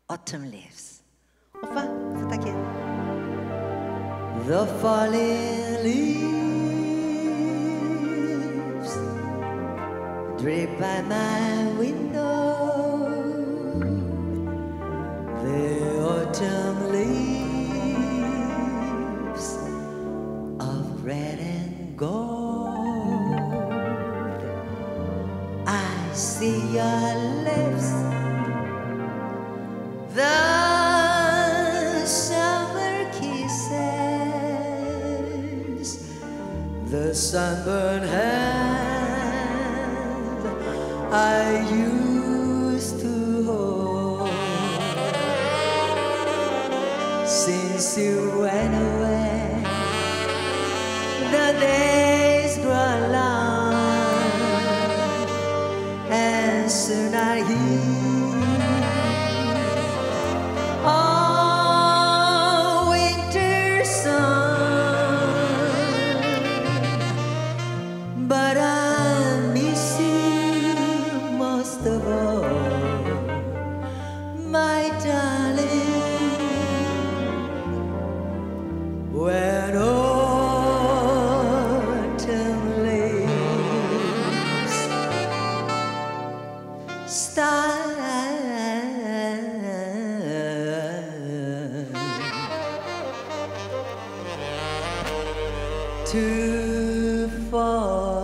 Autumn leaves. 오빠 부탁해. The falling leaves drip by my window. The autumn leaves of red and gold. I see your lips, the summer kisses, the sunburned hand I used to hold. Since you went away, the days grow long, and soon I hear a winter song. But I miss you most of all, my darling. When autumn leaves start to fall.